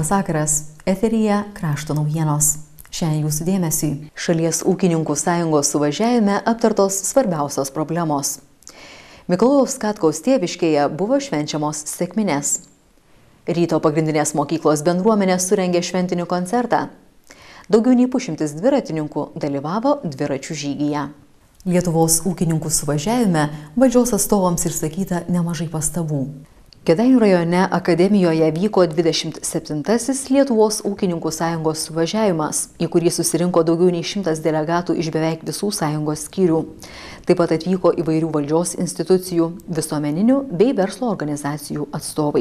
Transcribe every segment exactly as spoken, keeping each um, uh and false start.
Labas vakaras, eteryje krašto naujienos. Šiandien jūsų dėmesiui. Šalies ūkininkų sąjungos suvažiavime aptartos svarbiausios problemos. Mikalojaus Katkaus tėviškėje buvo švenčiamos sekminės. Ryto pagrindinės mokyklos bendruomenė surengė šventinį koncertą. Daugiau nei pusšimtis dviratininkų dalyvavo dviračių žygyje. Lietuvos ūkininkų suvažiavime valdžios atstovams išsakyta nemažai pastabų. Kėdainių rajone akademijoje vyko dvidešimt septintasis Lietuvos ūkininkų sąjungos suvažiavimas, į kurį susirinko daugiau nei šimtas delegatų iš beveik visų sąjungos skyrių. Taip pat atvyko įvairių valdžios institucijų, visuomeninių bei verslo organizacijų atstovai.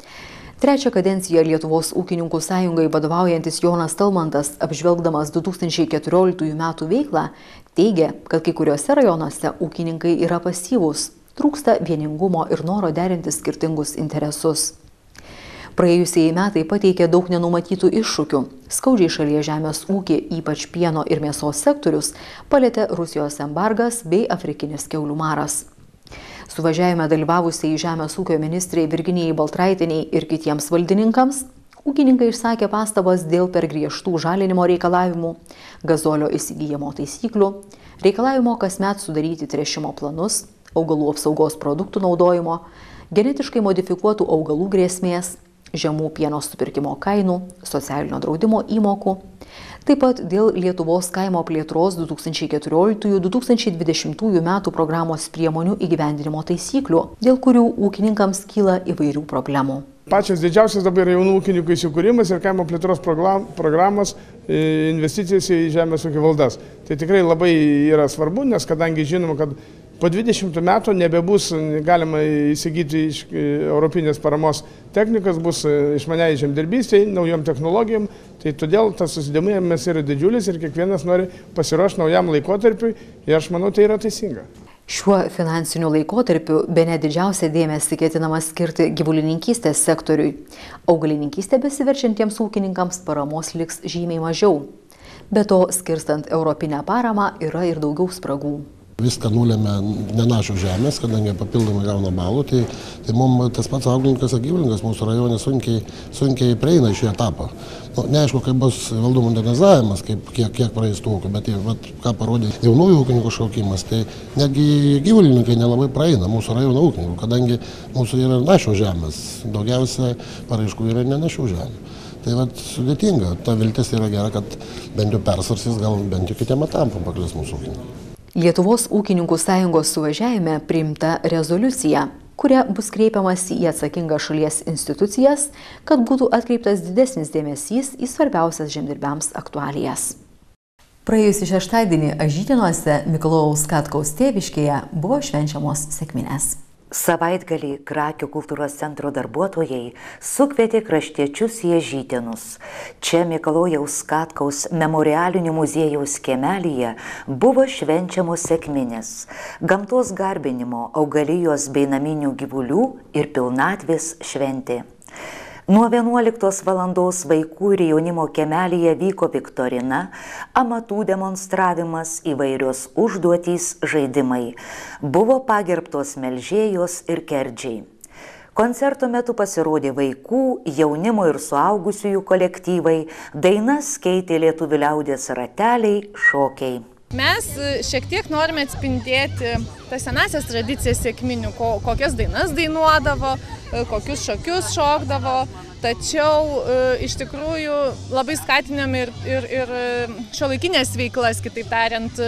Trečią kadenciją Lietuvos ūkininkų sąjungai vadovaujantis Jonas Talmantas, apžvelgdamas du tūkstančiai keturioliktųjų metų veiklą, teigė, kad kai kuriuose rajonuose ūkininkai yra pasyvūs. Trūksta vieningumo ir noro derinti skirtingus interesus. Praėjusieji metai pateikė daug nenumatytų iššūkių. Skaudžiai šalies žemės ūkį, ypač pieno ir mėsos sektorius, palėtė Rusijos embargas bei afrikinis kiaulių maras. Suvažiavime dalyvavusiai žemės ūkio ministrei Virginijai Baltraitienei ir kitiems valdininkams, ūkininkai išsakė pastabas dėl per griežtų žalinimo reikalavimų, gazolio įsigijimo taisyklių, reikalavimo kasmet sudaryti tręšimo planus, augalų apsaugos produktų naudojimo, genetiškai modifikuotų augalų grėsmės, žemų pieno supirkimo kainų, socialinio draudimo įmokų, taip pat dėl Lietuvos kaimo plėtros du tūkstančiai keturioliktųjų - du tūkstančiai dvidešimtųjų metų programos priemonių įgyvendinimo taisyklių, dėl kurių ūkininkams kyla įvairių problemų. Pačios didžiausias dabar yra jaunų ūkininkų įsikūrimas ir kaimo plėtros programos investicijos į žemės ūkio valdas. Tai tikrai labai yra svarbu, nes kadangi žinoma, kad po dvidešimtų metų nebebus galima įsigyti iš europinės paramos technikos, bus išmaniai žemdirbystei, naujom technologijom, tai todėl tas susidomėjimas yra didžiulis ir kiekvienas nori pasiruošti naujam laikotarpiui ir aš manau, tai yra teisinga. Šiuo finansiniu laikotarpiu bene didžiausią dėmesį ketinama skirti gyvulininkystės sektoriui. Augalininkystė besiverčiantiems ūkininkams paramos liks žymiai mažiau. Be to, skirstant europinę paramą, yra ir daugiau spragų. Viską nulėmė nenašios žemės, kadangi papildomai gauna balų, tai, tai mums tas pats auglininkas ir gyvulininkas mūsų rajone sunkiai, sunkiai prieina šį etapą. Nu, neaišku, kaip bus valdų modernizavimas, kaip, kiek, kiek praeis tų ūkių, bet vat, ką parodė jaunųjų ūkininkų šaukimas, tai netgi gyvulininkai nelabai praeina mūsų rajono ūkininkų, kadangi mūsų yra našios žemės, daugiausia paraiškų yra nenašių žemė. Tai vat, sudėtinga, ta viltis yra gera, kad bent jau persvarsys, gal bent jau kitiem etam paklis mūsų ūkininkai. Lietuvos ūkininkų sąjungos suvažiavime priimta rezoliucija, kuria bus kreipiamasi į atsakingas šalies institucijas, kad būtų atkreiptas didesnis dėmesys į svarbiausias žemdirbiams aktualijas. Praėjusį šeštadienį Ažytinuose Mikalojaus Katkaus tėviškėje buvo švenčiamos sekminės. Savaitgalį Krakių kultūros centro darbuotojai sukvietė kraštiečius į Ažytinus. Čia Mikalojaus Katkaus memorialinių muziejaus kiemelyje buvo švenčiamos sekminės, gamtos garbinimo, augalijos bei naminių gyvulių ir pilnatvės šventė. Nuo vienuoliktos valandos vaikų ir jaunimo kiemelyje vyko viktorina, amatų demonstravimas, įvairios užduotys, žaidimai. Buvo pagerbtos melžėjos ir kerdžiai. Koncerto metu pasirodė vaikų, jaunimo ir suaugusiųjų kolektyvai, dainas keitė lietuvių liaudies rateliai, šokiai. Mes šiek tiek norime atspindėti tas senasias tradicijas sekminių, kokias dainas dainuodavo, kokius šokius šokdavo, tačiau iš tikrųjų labai skatinam ir, ir, ir šiuolaikinės veiklas, kitaip tariant,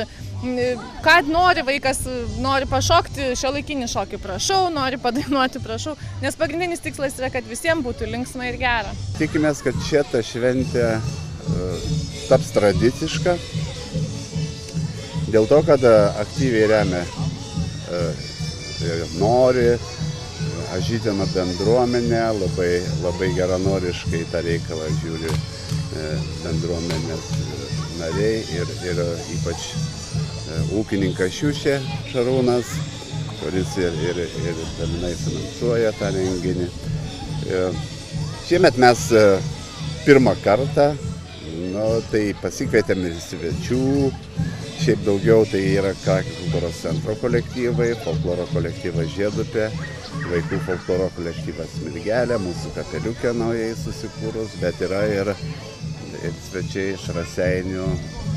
ką nori vaikas, nori pašokti šiuolaikinį šokį, prašau, nori padainuoti, prašau, nes pagrindinis tikslas yra, kad visiems būtų linksma ir gera. Tikimės, kad šita šventė taps tradiciška. Dėl to, kad aktyviai remia ir nori Ažytino bendruomenė, labai, labai geranoriškai tą reikalą žiūri bendruomenės nariai ir, ir ypač ūkininkas Šiušė Šarūnas, kuris ir, ir, ir dalinai finansuoja tą renginį. Šiemet mes pirmą kartą, nu, tai pasikvietėme ir svečių. Šiaip daugiau tai yra Krakių kultūros centro kolektyvai, folkloro kolektyvas Žiedupė, vaikų folkloro kolektyvas Mirgelė, mūsų kapeliukė naujai susikūrus, bet yra ir, ir svečiai iš Raseinių,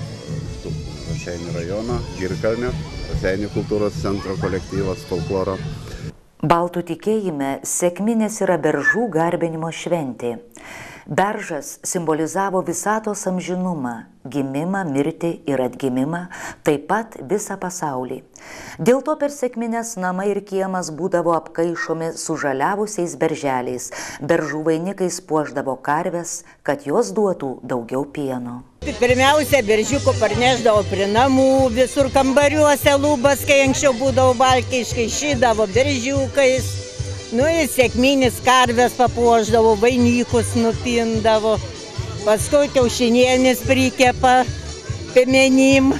Raseinių rajono, Girkalnių, Raseinių kultūros centro kolektyvas folkloro. Baltų tikėjime sekminės yra beržų garbinimo šventė. Beržas simbolizavo visatos amžinumą, gimimą, mirtį ir atgimimą, taip pat visą pasaulį. Dėl to per sekmines namai ir kiemas būdavo apkaišomi sužaliavusiais berželiais, beržų vainikais puošdavo karves, kad jos duotų daugiau pieno. Pirmiausia, beržiuko parnešdavo prie namų, visur kambariuose lubas, kai anksčiau būdavo balkiškai, šydavo beržiukais. Nu ir sekminis karves papuošdavo, vainikus nupindavo, paskui kiaušinėlis prikepa piemenim,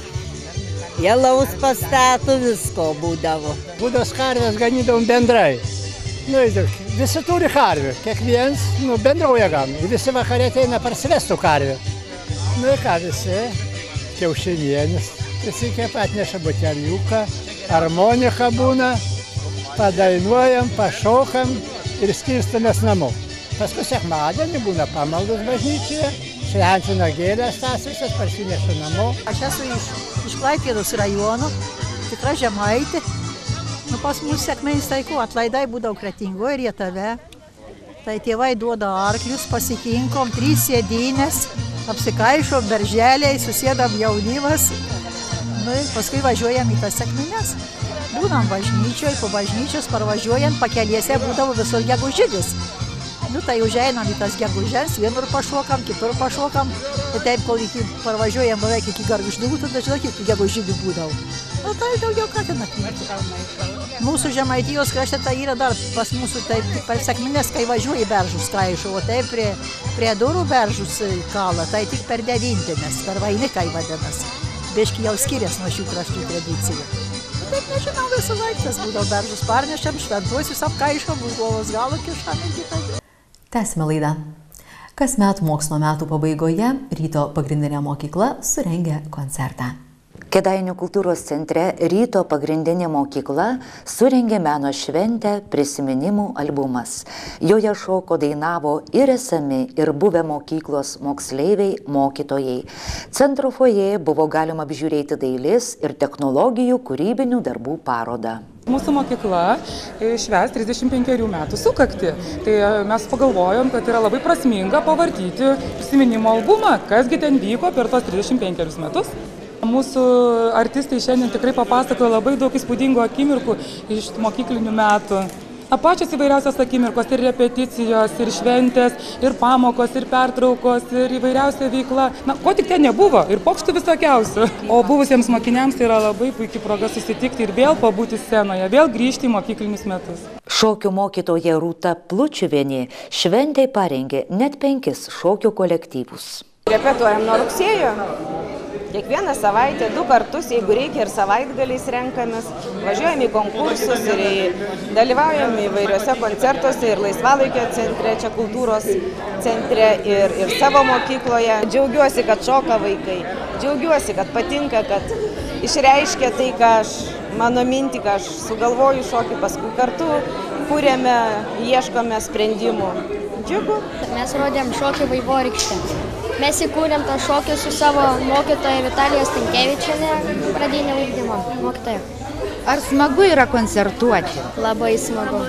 jalaus pastatų, visko būdavo. Būdos karves ganydavom bendrai. Nu, visi turi karvių, kiekvienas nu, bendrauja gam. Visi vakarė ateina parsivestų karvių. Nu ir ką visi, kiaušinėlis prisikepa, atneša buteliuką, harmonika būna. Padainuojam, pašokam ir skirstamės namo. Paskui sekmadienį būna pamaldos bažnyčioje, šventina gėlės tas visas, parsineša namo. Aš esu iš, iš Klaipėdos rajono, tikra žemaitė. Nu, pas mus sekmės taikų atlaidai būdavo Kretingoje ir Rietave. Tai tėvai duoda arklius, pasikinkom, trys sėdynės, apsikaišom berželiai, susėdam jaunimas. Nu, ir paskui važiuojam į tas sekmines. Būnam bažnyčioje, po bažnyčios parvažiuojant, pakeliese būdavo visur gegužidis. Nu, tai užeinam į tas gegužės, vienur pašokam, kitur pašokam. Ir taip, kol iki, parvažiuojam beveik iki Gargždų, tada žinau, kiek tų gegužidų būdavo. Nu, tai daugiau ką ten atnešti. Mūsų Žemaitijos krašte tai yra dar pas mūsų taip, per sekmines, kai važiuoji beržus kaišo, o taip prie, prie durų beržus kala, tai tik per devintinės, per vainikai vadinasi. Biški jau skiriasi nuo šių kraštų tradicijų. Taip nežinau, visą laikas būdavo beržus parnešam, šventuosius apkaišom, už lovos galo kišam ir kitai. Tęsime laidą. Kasmet mokslo metų pabaigoje Ryto pagrindinė mokykla surengia koncertą. Kėdainių kultūros centre Ryto pagrindinė mokykla surengė meno šventę Prisiminimų albumas. Joje šoko, dainavo ir esami, ir buvę mokyklos moksleiviai, mokytojai. Centro fojė buvo galima apžiūrėti dailės ir technologijų kūrybinių darbų parodą. Mūsų mokykla švęs trisdešimt penkerių metų sukaktį. Tai mes pagalvojom, kad yra labai prasminga pavartyti prisiminimo albumą, kasgi ten vyko per tos trisdešimt penkerius metus. Mūsų artistai šiandien tikrai papasakojo labai daug įspūdingų akimirkų iš mokyklinių metų. Pačios įvairiausios akimirkos, ir repeticijos, ir šventės, ir pamokos, ir pertraukos, ir įvairiausia veikla. Na, ko tik ten nebuvo, ir pokštų visokiausių. O buvusiems mokiniams tai yra labai puikia proga susitikti ir vėl pabūti scenoje, vėl grįžti į mokyklinius metus. Šokių mokytoja Rūta Plučiuvienė šventei parengė net penkis šokių kolektyvus. Repetuojam nuo rugsėjo. Kiekvieną savaitę, du kartus, jeigu reikia, ir savaitgaliais renkamės, važiuojam į konkursus ir dalyvaujam įvairiuose koncertuose ir laisvalaikio centre, čia kultūros centre ir, ir savo mokykloje. Džiaugiuosi, kad šoka vaikai, džiaugiuosi, kad patinka, kad išreiškia tai, ką aš, mano mintį, ką aš sugalvoju šokį, paskui kartu kūrėme, ieškome sprendimų. Džiugu. Mes rodėm šokį Vaivorykštę. Mes įkūrėm tą šokį su savo mokytoja Vitalija Stankevičienė, pradinio ugdymo mokytoja. Ar smagu yra koncertuoti? Labai smagu.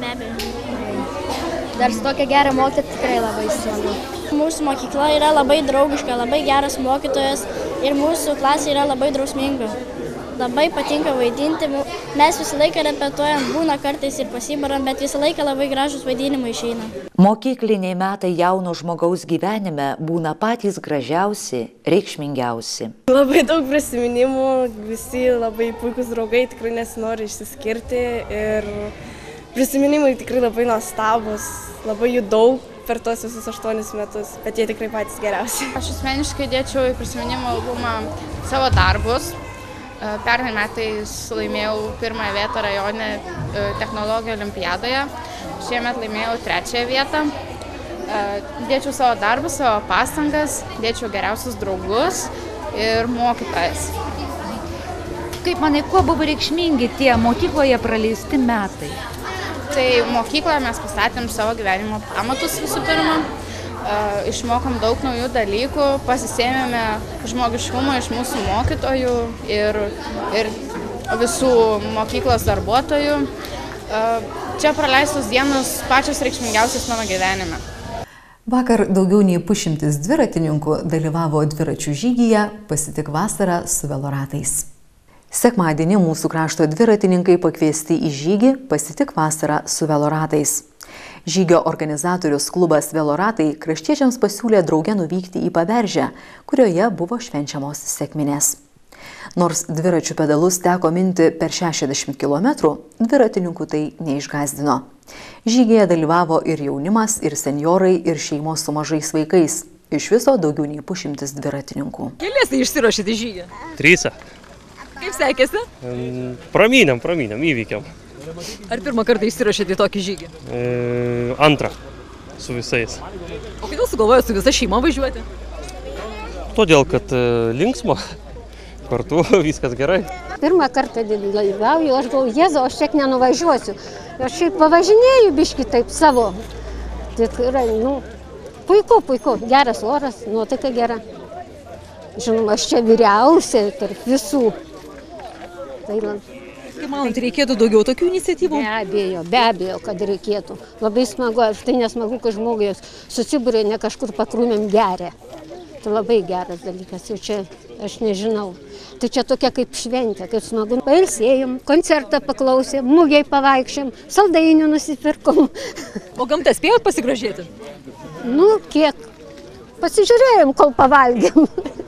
Dar su tokia gera mokytoja tikrai labai smagu. Mūsų mokykla yra labai draugiška, labai geras mokytojas ir mūsų klasė yra labai drausminga. Labai patinka vaidinti. Mes visą laiką repetuojam, būna kartais ir pasibaram, bet visą laiką labai gražus vaidinimai išeina. Mokykliniai metai jauno žmogaus gyvenime būna patys gražiausi, reikšmingiausi. Labai daug prisiminimų, visi labai puikus draugai, tikrai nesinori išsiskirti ir prisiminimai tikrai labai nuostabus, labai jų daug per tos visus aštuonis metus, bet jie tikrai patys geriausi. Aš asmeniškai dėčiau į prisiminimo albumą savo darbus. Pernai metais laimėjau pirmąją vietą rajone technologijų olimpiadoje, šiemet laimėjau trečiąją vietą. Dėčiau savo darbus, savo pastangas, dėčiau geriausius draugus ir mokytojas. Kaip manai, kuo buvo reikšmingi tie mokykloje praleisti metai? Tai mokykloje mes pastatėm savo gyvenimo pamatus visų pirma. Išmokom daug naujų dalykų, pasisėmėme žmogiškumo iš mūsų mokytojų ir, ir visų mokyklos darbuotojų. Čia praleistos dienos pačios reikšmingiausios mano gyvenime. Vakar daugiau nei pusšimtis dviratininkų dalyvavo dviračių žygyje Pasitik vasarą su veloratais. Sekmadienį mūsų krašto dviratininkai pakviesti į žygį Pasitik vasarą su veloratais. Žygio organizatorius klubas Veloratai kraštiečiams pasiūlė drauge nuvykti į Paberžę, kurioje buvo švenčiamos sekminės. Nors dviračių pedalus teko minti per šešiasdešimt kilometrų, dviratininkų tai neišgąsdino. Žygyje dalyvavo ir jaunimas, ir senjorai, ir šeimos su mažais vaikais. Iš viso daugiau nei pusšimtis dviratininkų. Kelias tai išsiruošėte žygį? Trysa. Kaip sekėsi? Pramynėm, pramynėm, įvykiam. Ar pirmą kartą išsiruošėte į tokį žygį? E, antrą, su visais. O kodėl sugalvojate su visa šeima važiuoti? Todėl, kad e, linksmo, kartu viskas gerai. Pirmą kartą dalyvauju, aš galvoju, Jėzau, aš tiek nenuvažiuosiu. Aš šiaip pavažinėju biškį taip savo. Tikrai, nu, puiku, puiku, geras oras, nuotaika gera. Žinoma, aš čia vyriausia tarp visų. Tai Kaip manot, reikėtų daugiau tokių iniciatyvų? Be abejo, be abejo, kad reikėtų. Labai smagu, tai nesmagu, kad žmogus susibūrė, ne kažkur pakrūmėm geria. Tai labai geras dalykas, jau čia aš nežinau. Tai čia tokia kaip šventė, kaip smagu. Pailsėjom, koncertą paklausėm, mugėj pavaikščiam, saldainių nusipirkom. O gamtą spėjot pasigrožėti? Nu, kiek. Pasižiūrėjom, kol pavalgėm.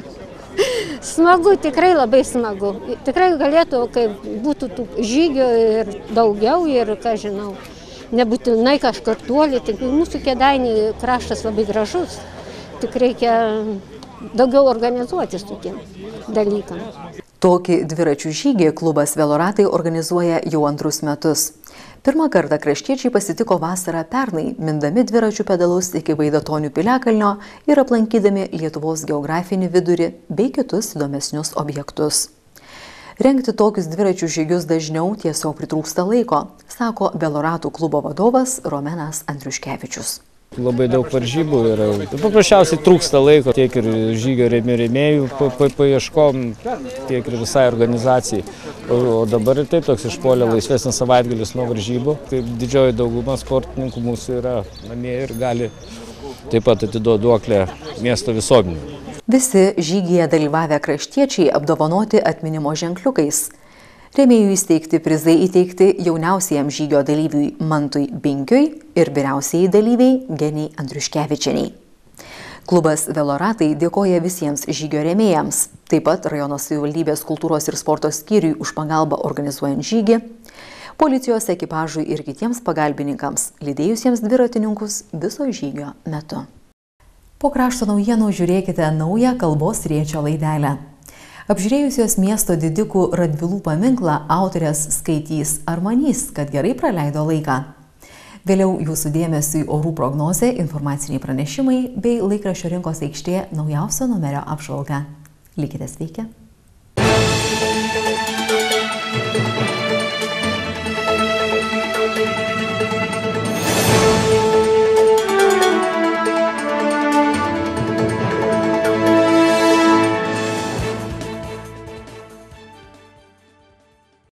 Smagu, tikrai labai smagu. Tikrai galėtų, kai būtų tų žygių ir daugiau ir, ką žinau, nebūtinai kažkur toli, tik mūsų Kėdainių kraštas labai gražus. Tik reikia daugiau organizuotis tokiem dalykam. Tokį dviračių žygį klubas Veloratai organizuoja jau antrus metus. Pirmą kartą kraštiečiai pasitiko vasarą pernai, mindami dviračių pedalus iki Vaidatonių piliakalnio ir aplankydami Lietuvos geografinį vidurį bei kitus įdomesnius objektus. Rengti tokius dviračių žygius dažniau tiesiog pritrūksta laiko, sako Veloratų klubo vadovas Romenas Andriuškevičius. Labai daug varžybų yra. Paprasčiausiai trūksta laiko tiek ir žygio rėmėjų paieškom, tiek ir visai organizacijai. O dabar ir taip toks išpuolė laisvesnis savaitgalis nuo varžybų. Kaip didžioji dauguma sportininkų mūsų yra namie ir gali taip pat atiduoti duoklę miesto visuomenei. Visi žygyje dalyvavę kraštiečiai apdovanoti atminimo ženkliukais. Rėmėjų įsteigti prizai įteikti jauniausiajam žygio dalyviui Mantui Binkiui ir vyriausiai dalyviai Geniai Andriuškevičieniai. Klubas Veloratai dėkoja visiems žygio rėmėjams, taip pat rajono savivaldybės kultūros ir sporto skyriui už pagalbą organizuojant žygį, policijos ekipažui ir kitiems pagalbininkams, lydėjusiems dviratininkus viso žygio metu. Po krašto naujienų žiūrėkite naują kalbos riečio laidelę. Apžiūrėjusios miesto didikų Radvilų paminklą autorės skaitys ar manys, kad gerai praleido laiką. Vėliau jūsų dėmesiui orų prognozė, informaciniai pranešimai bei laikraščio Rinkos aikštė naujausio numerio apžvalga. Likite sveiki.